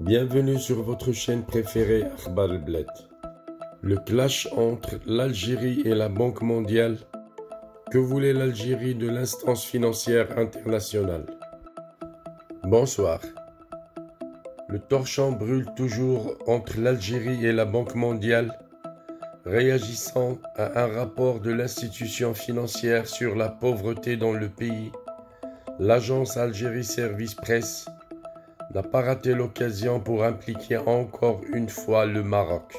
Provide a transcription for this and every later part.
Bienvenue sur votre chaîne préférée Akhbar El-Bled. Le clash entre l'Algérie et la Banque mondiale. Que voulait l'Algérie de l'instance financière internationale? Bonsoir. Le torchon brûle toujours entre l'Algérie et la Banque mondiale, réagissant à un rapport de l'institution financière sur la pauvreté dans le pays. L'agence Algérie Service Presse n'a pas raté l'occasion pour impliquer encore une fois le Maroc.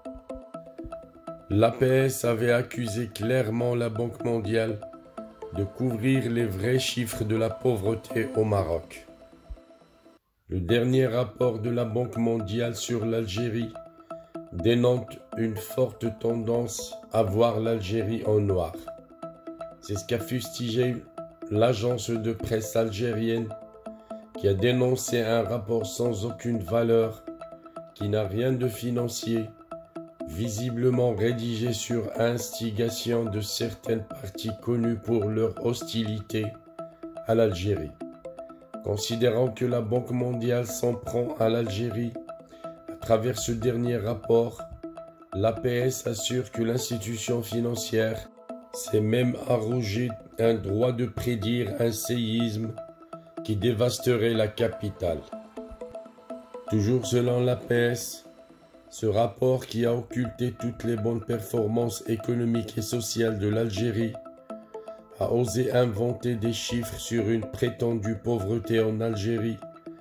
L'APS avait accusé clairement la Banque mondiale de couvrir les vrais chiffres de la pauvreté au Maroc. Le dernier rapport de la Banque mondiale sur l'Algérie dénote une forte tendance à voir l'Algérie en noir. C'est ce qu'a fustigé l'agence de presse algérienne, qui a dénoncé un rapport sans aucune valeur, qui n'a rien de financier, visiblement rédigé sur instigation de certaines parties connues pour leur hostilité à l'Algérie. Considérant que la Banque mondiale s'en prend à l'Algérie à travers ce dernier rapport, l'APS assure que l'institution financière s'est même arrogé un droit de prédire un séisme qui dévasterait la capitale. Toujours selon l'APS, ce rapport qui a occulté toutes les bonnes performances économiques et sociales de l'Algérie a osé inventer des chiffres sur une prétendue pauvreté en Algérie,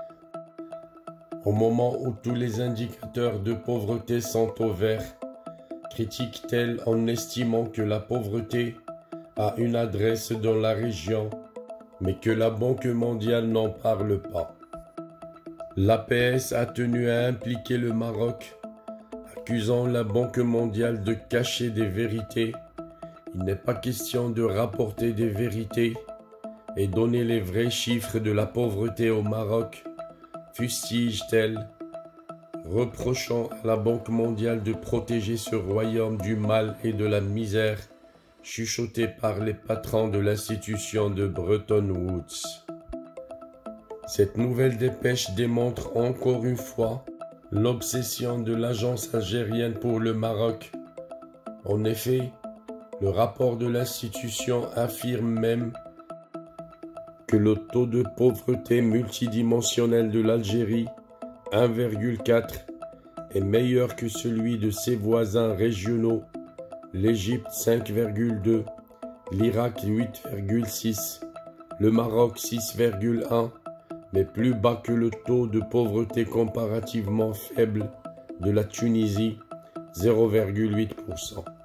au moment où tous les indicateurs de pauvreté sont au vert, critique-t-elle en estimant que la pauvreté a une adresse dans la région, mais que la Banque mondiale n'en parle pas. L'APS a tenu à impliquer le Maroc, accusant la Banque mondiale de cacher des vérités. Il n'est pas question de rapporter des vérités et donner les vrais chiffres de la pauvreté au Maroc, fustige-t-elle, reprochant à la Banque mondiale de protéger ce royaume du mal et de la misère, chuchoté par les patrons de l'institution de Bretton Woods. Cette nouvelle dépêche démontre encore une fois l'obsession de l'agence algérienne pour le Maroc. En effet, le rapport de l'institution affirme même que le taux de pauvreté multidimensionnel de l'Algérie, 1,4, est meilleur que celui de ses voisins régionaux, l'Égypte 5,2, l'Irak 8,6, le Maroc 6,1, mais plus bas que le taux de pauvreté comparativement faible de la Tunisie, 0,8%.